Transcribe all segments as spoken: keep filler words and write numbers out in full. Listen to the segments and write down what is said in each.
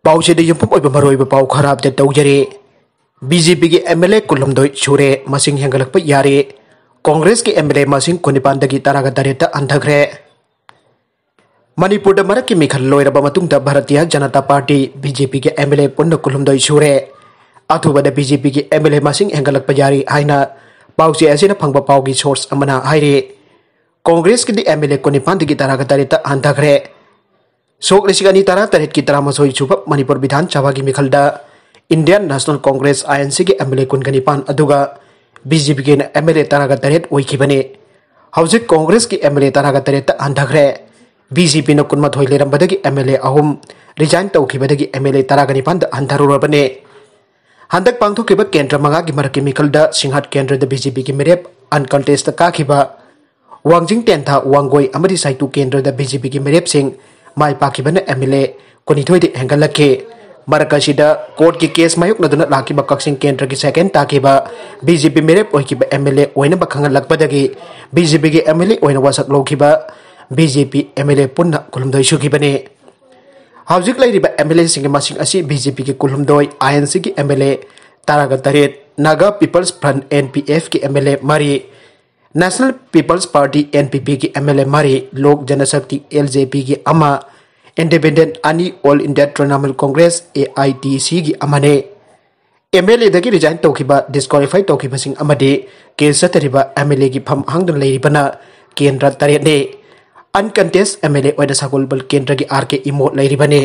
पाउसे yum मरोब पाउ खराब तौजरे BJP की एमएलए कुलमदोई सूरे मसिंग हेंगलक्प यारे कांग्रेस की एमएलए मसिंग कुनिपान दगी तरागा तरेत हंथाखरे मणिपुर मरक की मिखल लोइरब मतुंगदा भारतीय जनता पार्टी बीजेपी के एमएलए पुन्न कुलमदोई सूरे अथुबद बीजेपी की एमएलए मसिंग हेंगलक्प यारी हाइना पाउसे असिना फंगबा पाउगी सोर्स अमना हाइरे कांग्रेस की एमएलए कुनिपान दगी तरागा तरेत हंथाखरे सोक लिसिंग तरा तरेत की तरामसोई सुब मणिपुर विधान सभा की मिखलदा इंडियन नेशनल कांग्रेस आईएनसी के एमएलए कुनगनिपान अदुगा बीजेपी के एमएलए तरागा तरेत ओइखिबने हौजिक कांग्रेस की एमएलए तरागा तरेत हंथाखरे बीजेपी न कुनमथोई लेरंबदगी एमएलए अहुम रिजाइन तौखिबदगी एमएलए तरागनिपान हंथारुरबने हंदक पांगथोखिबा केंद्र मंगा की मरक मिखलदा सिंहट केंद्र द बीजेपी की मेरेप अनकंटेस्ट काखिबा वांगजिंग टेंथा वांगोई अमरी साइतु केंद्र द बीजेपी की मेरेप सिंह माई पाखिबन एमएलए कोनिथोइदि हेंगलखे मरकसीदा कोर्ट की केस मायुक नदुना लाखिबा कक्सिंग केंद्र की सेकेंड ताकिबा बीजेपी मेरेप ओइकिबा एमएलए ओइना बखंगलक्पदगी बीजेपी के एमएलए ओइना वासक लोखिबा बीजेपी एमएलए पुन्ना कुलुमदोई सुखिबने हौजिक लैरिबा एमएलए सिंह मसिंग असी बीजेपी के कुलुमदोई आईएनसी की एमएलए तारागा तरेत नागा पीपल्स फ्रंट एनपीएफ की एमएलए मरी नेशनल पीपल्स पार्टी एनपीपी की एमएलए मरी लोक जनशक्ति एलजेपी की अमा इंडिपेंडेंट अनि all India Trinamool Congress AITC की अमने एमएलए दगी रिजाइन तौखिबा डिस्क्वालीफाई तौखिबसिंग अमदे केस चतरिबा एमएलए की फम हांगदन लेरिबना केंद्र तरेतने अनकंटेस्ट एमएलए ओइना सगोलबल केंद्र की आरके इमो लेरिबने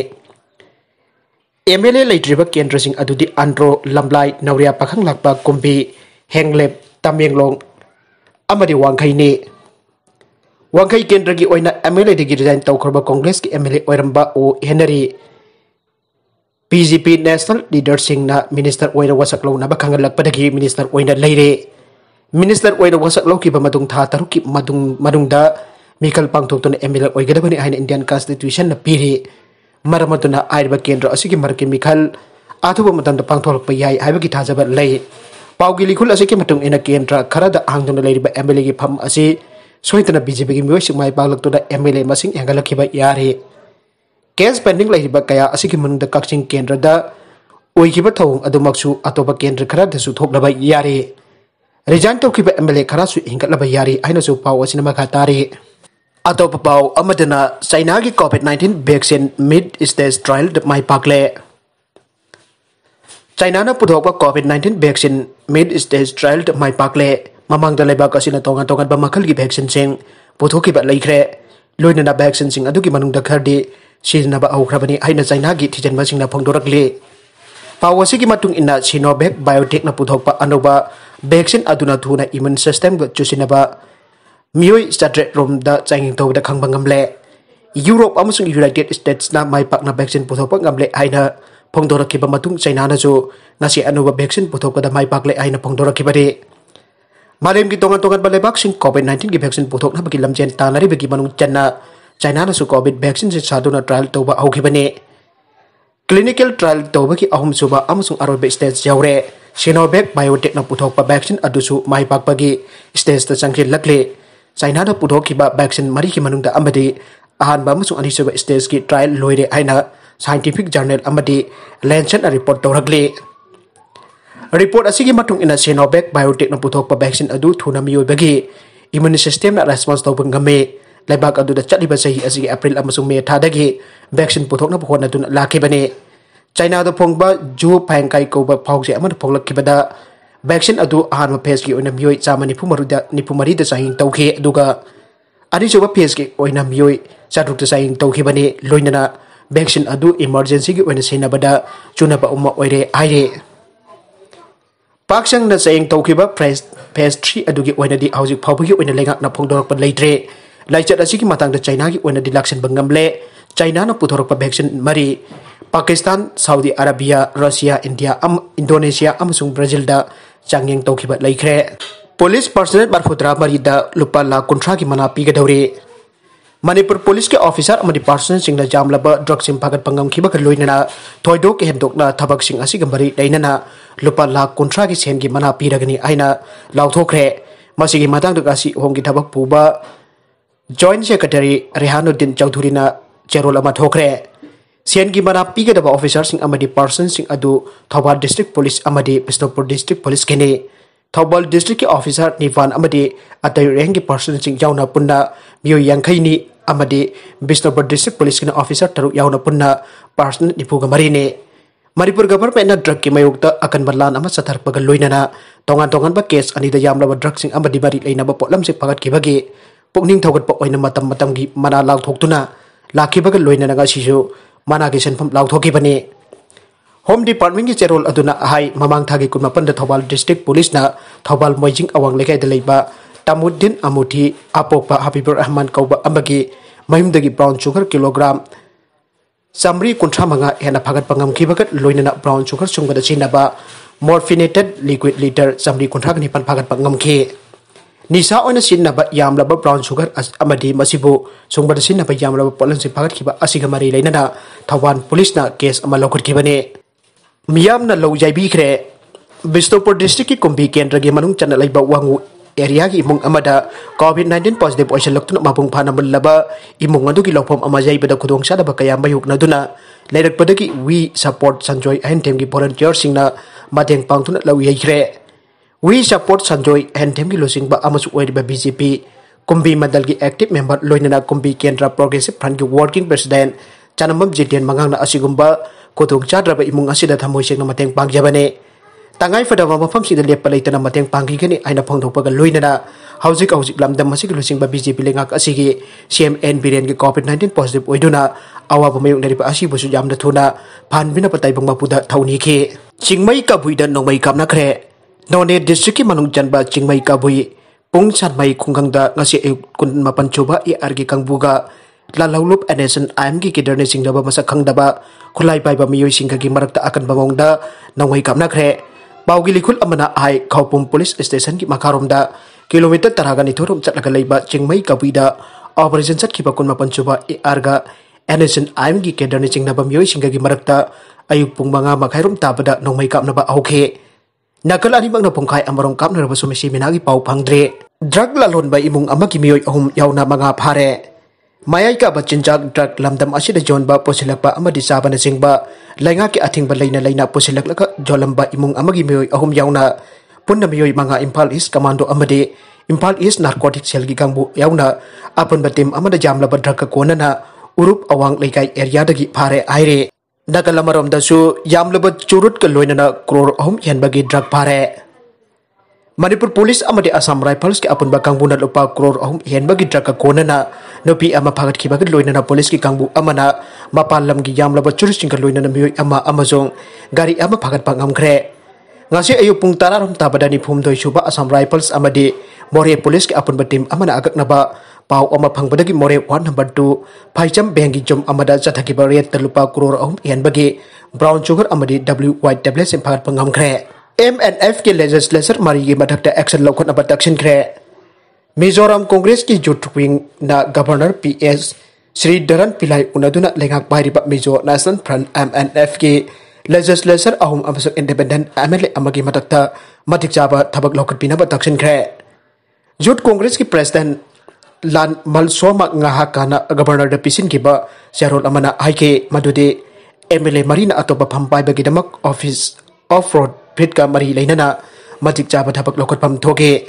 एमएलए लेट्रिबा केंद्र सिंह अदुदि आंध्रो लमलाई नौरिया पाखंगलाक्पा कुंबी हेंगलेप तमेंगलोंग अमदि वांखैने वांखै केंद्र की ओइना एमएलए दगी रिजाइन तौखरबा कांग्रेस की एमएलए ओइरंबा ओ हेनरी बीजेपी नेशनल लीडर सिंह मिनिस्टर ओइना वसक लौनबा खंगलक्पदगी मिनिस्टर ओइना लेरे मिनिस्टर ओइना वसक लौखिबा मदुंग था तरुकी मदुंग मदुंगदा मिखल पांगथोक्तुना एमएलए ओइगदबनि हाइना इंडियन कॉन्स्टिट्यूशन न पीरी मरमतुना आइरबा केंद्र असिगी मरके मिखल आथुबा मतंदा पांगथोलक्पा याय हाइबगी थाजबा लई पाउगी लिखुल असिगी मतुंग इना केंद्र खरदा आंगदुना लेरिबा एमएलए की फम असि सोइतना बीजेपी की मियोइ सिंह माइ पागलक्तुना एमएलए मसिंग हेंगलखिबा यारे केस पेंडिंग लेरिबा कया असिगी मनुंगदा कक्सिंग केंद्रदा ओइखिबा थौंग अदुमक्सु अतोबा केंद्र खरदसु थोक्लबा यारे रिजाइन तौखिबा एमएलए खरासु हेंगलबा यारे हाइनसु पाउ असिना मखा तारे अतोप पाउ अमदना चाइना की COVID nineteen vaccine mid stage trial माइ पाकले चाइना न पुथोकबा COVID nineteen vaccine mid stage trial माइ पाकले ममांगदा लेबाक असिना तोंगा तोंगा मखल की वैक्सीन सिंग पुथोखिबा लैख्रे लोइनना वैक्सीन सिंग अदुगी मनुंगदा खरदि सिजनबा हौख्रबनि हाइना चाइना की थिजनबसिंगना फोंदोरकले पाउ असिगी मतुंग इन्ना सिनोवेक बायोटेक न पुथोकबा अनोबा वैक्सीन अदुना थुना इम्यून सिस्टम ग चुसिनबा मियोइ स्ट्रेट रोम द चाइंग तौबदा खंगबा ngamle यूरोप अमसुंग यूनाइटेड स्टेट्स ना माइ पाकना वैक्सीन पुथोकबा ngamle हाइना फोंदोरखिबा मतुंग चाइना नजु nasi anuba वैक्सीन पुथोकबदा माइ पाकले हाइना फोंदोरखिबदि मालेम की तोंगा तोंगा बलेबाक सिंह कोविड नाइन्टीन की वैक्सीन पुथोकनाबगी लमजेन तानारिबगी मनुंग चन्ना चाइना नसु कोविड वैक्सीन से सादुना ट्रायल तौबा हौखिबने क्लिनिकल ट्रायल तौबगी अहुम सुबा अमसुंग अरोबे स्टेज यावरे सिनोवेक बायोटेक न पुथोकबा वैक्सीन अदुसु माइ पाकबगी स्टेज त चंखि लक्ले चाइना न पुथोकबा वैक्सीन मरी की मनुंगदा अमदि अहानबा अमसुंग अनिसुबा स्टेज की ट्रायल लोइरे हाइना साइंटिफिक जर्नल अमदि लैंसेट रिपोर्ट तौरगले रिपोर्ट असिगी मतुंग इना सिनोवेक बायोटेक न पुथोकबा वैक्सीन अदु थुना मियोइबगी इम्यून सिस्टम ना रेस्पॉन्स तौबा ngame लेबाक अदुदा चलिबा सही असिगी अप्रैल अमसुंग मे थादगी वैक्सीन पुथोकना होना तुना लाखिबने चाइना द फोंगबा जु फांगकाई कोबा फाउजे अमन फोंगलखिबदा वैक्सीन अदु अहानबा फेज की ओइना मियोइ चामा निफुमरुदा निफुमरीदा साइंग तौखे अदुगा अनिसुबा फेज की ओइना मियोइ चाटुकता साइंग तौखिबने लोइनना वैक्सीन अदु इमरजेंसी की ओइना सिनबदा चुनबा उम्मा ओइरे आइरे पाक्संग न साइंग तौखिबा फेज फेज थ्री अदुगी ओइनादि हौजिक फाउबगी ओइना लेगाक न फोंदोरकपा लेट्रे लाइचत असिगी मतंगदा चाइना की ओइनादि लाक्सन बंगमले चाइना न पुथोरकपा वैक्सीन मरी Pakistan Saudi Arabia Russia India अम इंडोनेशिया अमसुंग ब्राजील दा चांगेंग तौखिबा लेख्रे पुलिस पर्सनल बारफुद्रा मरीदा लुपा लाख कुंथ्रा की मना पीगदौरे मणिपुर पुलिस के ऑफिसर अमदी पर्सनल सिंगना जामलबा ड्रग सिम फागत पंगम खिबा लोइनना थोइदो के हेमदोकना थबक सिंग असिग मरी दैनना लुपा लाख कुंथ्रा की सेन की मना पीरगनी आइना लाउथोखरे मसिगी मतंग गासी होंगी थबक पुबा जॉइंट सेक्रेटरी रेहानुद्दीन चौधुरीना चेरोल अमा थोखरे Sen ki mana pigedaba officer sing amadi person sing adu Thobal District Police amadi Bisnupur District Police kene Thobal District ki officer Nivan amadi atay rank ki person sing yauna punna Mioi yangkai ni amadi Bisnupur District Police kene officer taruk yauna punna person nipuga marine Manipur government na drug ki mayukta akan berlan ama satar pagal loinana tongan-tongan ba case anida Yamlaba drug sing amadi bari laina ba potlam sing pagat ki bagi pukning thogat pa oina matam-matam gi mana law thoktuna lakhi bagal loinana ga sisu mana ki senfam law thoki bani Home Department ki cherol aduna hai mamang thagi kunmapan da Thobal District Police na Thobal Moijing awang lekai da leiba Tamuddin Amuthi apokpa Habibur Rahman kauba ambagi mayumdagi brown sugar kilogram Samri kuntra manga hena phagat pangam ki bagat loinana brown sugar sungbada chinaba morphinated liquid liter samri kuntra ni pan phagat pangam ki Nisa oina chinaba Yamlaba brown sugar as amadi masibu sungbada chinaba Yamlaba polan si phagat ki ba asiga mari leinana Thawban police na case ama lokot ki bane Miyam na low jai bikre Bisnupur district ki kumbi kendra gi manung chana laiba wangu area ki imung amada COVID nineteen positive oisha loktuna mapung phana mulaba imung adu ki lokpom amajai bada khudong sada ba kaya mayuk na duna lerak pada ki we support sanjoy hentem ki volunteer singna mateng pangtuna law yai kre we support sanjoy hentem ki losing ba amasu oid ba B J P kumbi madal ki active member loinana kumbi kendra progressive front ki working president chanamam jitian mangang na asigumba khudong chadra ba imung asida thamoi sing na mateng pangjabane Tangai fadaba mafam sida lepa leitana mateng panggi gani aina phangthokpaga loinana haujik haujik lamdam masigi lusingba B J P lengak asigi C M N biren ki COVID nineteen positive oiduna awaba mayuk nariba asibu su yamna thuna phanbina patay bang mapuda thauni ki chingmai ka buida nongmai kamna khre None district ki manung janba chingmai ka bui pung sanmai khungangda ngasi kun mapan chuba i argi kangbuga Lallonba Nation amgi kiderne singnaba masa khangdaba khulai pai ba Mioi singga gi marakta akan bamongda nongmai kamna khre Baugi likul amana hai Kaupum Police Station ki makaromda kilometer taragani thorum chatlaga leiba chingmai kabuida operation chat ki bakun mapan chuba e arga Nation amgi kedarni chingnaba Mioi singga gi marakta ayuk pung manga makhairum tabada nongmai kapnaba auke nakal ani bangna pungkai amarong kapna raba sumisi minagi pau phangdre drug Lallonba imung amaki Mioi ahum yauna manga phare Mayai ka bachinjak drug lamdam asida jonba posilakpa amadi sabana singba lainga ki athingba leina leina posilaklaka jolamba imung amagi Mioi ahum yauna punna Mioi manga Imphal East commando amadi Imphal East Narcotics selgi kangbu yauna apun batim amada Yamlaba drug ka konana urup awang leikai area dagi phare aire nagalamarom dasu Yamlaba Churut ka loinana crore ahum yanbagi drug phare Manipur Police amadi Assam Rifles ki apun ba Kangbuna Lupa Crore ahum henbagi drug ka konana nopi ama phagat ki bagad loinana police ki kangbu amana mapalam gi Yamlaba Churut sing ka loinana Mioi ama amazong gari ama phagat pangam khre ngasi ayu pung tararom tabadani phum doi suba Assam Rifles amadi More Police ki apun batim amana agaknaba pau ama phangbadagi More one number two phaicham bengi jom amada chathaki ba red Lupa Crore ahum henbagi brown sugar amadi W white tablet sing phagat pangam khre M N F के legislature mari की मधकता action Loukhatnaba Taksinkhre Mizoram Congress की youth wing na governor P S Sridharan Pillai unaduna lengak bahiriba Mizo National Front M N F की legislature ahum amasuk independent M L A amagi मधकता matikjaba thabak Loukhatpinaba Taksinkhre youth congress की president Lan Malsoma ngaha kana governor da pisin ki ba serol amana haike madudi M L A marina atopa phampai bagi damak office off-road pit ka mari lainana matik jaba thabak lokotpam thoge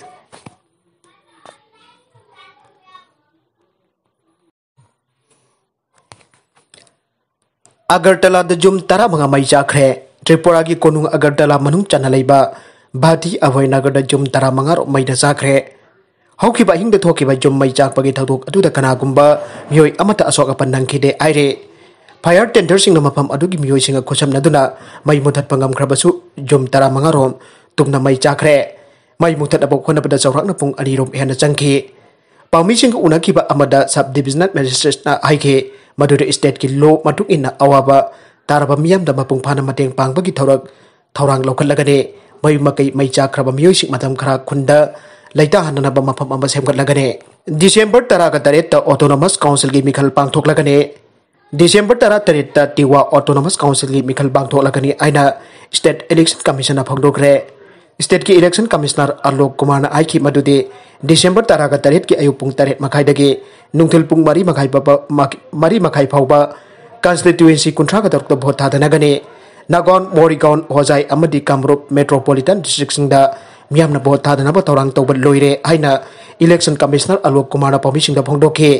Agartala da jum tara mga mai jakhre Tripura gi konung Agartala manung chana leiba Bhati Avoynagar da jum tara mga ro mai da jakhre Hauki ba hingda thoki ba jum mai jak pagi thaduk adu da kana gumba Mioi amata asok apan nangkhide aire Fire tender sing na mapam adugi Mioi singa khosam naduna mai muthat pangam khrabasu jum tara mga rom tumna mai jakhre mai muthat abok khona pada chawrak na pung ani rom hena changki pawmi sing una ki ba amada sub divisional magistrate na haike madure state ki law matuk inna awaba taraba miyam da mapung phana mateng pang bagi thorak thorang lokhatlagane mai makai mai jakhra ba Mioi sing matam khara khunda laita hanana ba mapam amba semgatlagane December tara ka taret ta autonomous council gi Mikhal Pangthoklagani December tara tarita Tiwa Autonomous Council ki Mikhal Pangthoklagani aina State Election Commission na phangdokre State ki Election Commissioner Alok Kumar na aiki madudi December tara ka tarit ki ayupung tarit makai dagi nungthil pung mari makai baba mari makai phauba constituency kuntra ka dorok vote thadanagani nagon morigaon hojai amadi kamrup metropolitan district singda miyamna vote thadanaba torang tawbat loire haina election commissioner Alok Kumar na pamisingda phongdokhe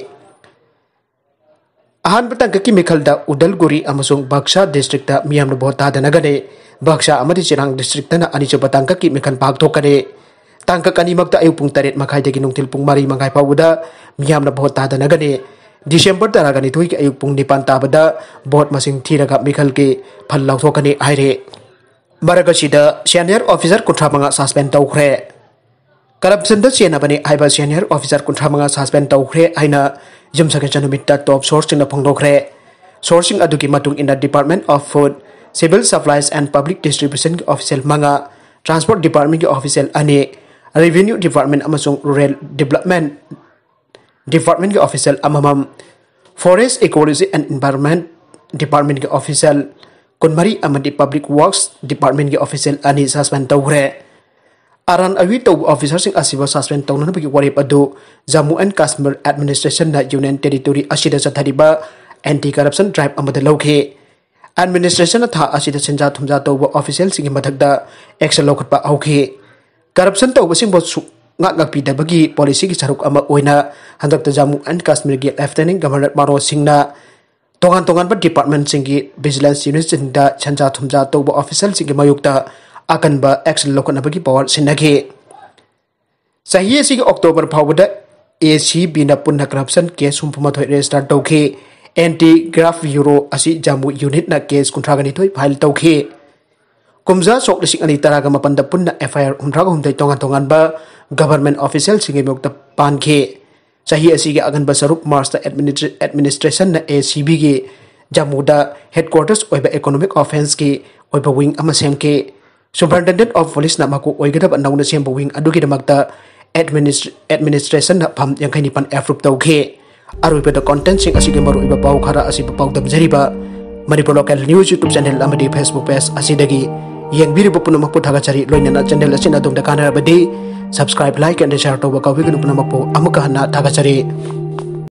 ahan batang ki Mikhal da Udalguri amasung Baksha district da miyamna vote thadanagani Baksha amadi Chirang district na ani batang ki Mikhal Pangthoklagani tangka kani magta ayu pung taret makai dagi nungtil pung mari mangai pauda miyamna vote thadanagani December taragani thui ki ayu pung nipan tabada vote masing thiraga Mikhal ki phal lauthokani aire Maragasida senior officer kuntramanga suspend toukhre corruption da chenabani aiba senior officer kuntramanga suspend toukhre aina jumsake chanumita top sourcing na phongdokre sourcing aduki matung in the Department of Food Civil Supplies and Public Distribution ki official manga Transport Department ki official ani Revenue Department amasung Rural Development Department ki official amamam Forest Ecology and Environment Department ki official Kunmari amadi Public Works Department ki official ani suspend toukhre aran awi to officers sing asiba suspend tawna bagi warip adu Jammu and Kashmir Administration na Union Territory asida sathariba anti corruption drive amada lokhe administration tha asida senja thumja to official sing mathakda action lokhatpa auke corruption to sing bo ngak ngak pi da bagi policy ki saruk ama oina handakta Jammu and Kashmir ki Lieutenant Governor Maro Singna tongan tongan ba department singi vigilance unit sinda senja thumja to official singi mayukta akan ba action Loukhatnaba ki power sinage sahi si October phawda A C B na punna corruption case humpuma thoi register tawkhe anti graft bureau asi Jammu unit na case kuntragani thoi file tawkhe kumza sok lising ani taraga mapanda punna F I R umraga humdai tongan tongan ba government official singi mukta pankhe sahi asi ga agan ba sarup master administration na A C B gi Jammu da headquarters oiba economic offense ki oiba wing ama semke Superintendent of Police na maku oigadab nauna semba wing adugi damakta administration na pham yangkai nipan approve tawkhe aroi da content sing asige maru iba pau khara asi pau damjariba Manipur local news YouTube channel amadi Facebook page asidagi yengbiri punamakpu thagachari loinana channel asina dum da kanara badi subscribe like and share to ba kawiganu punamakpu amuka na thagachari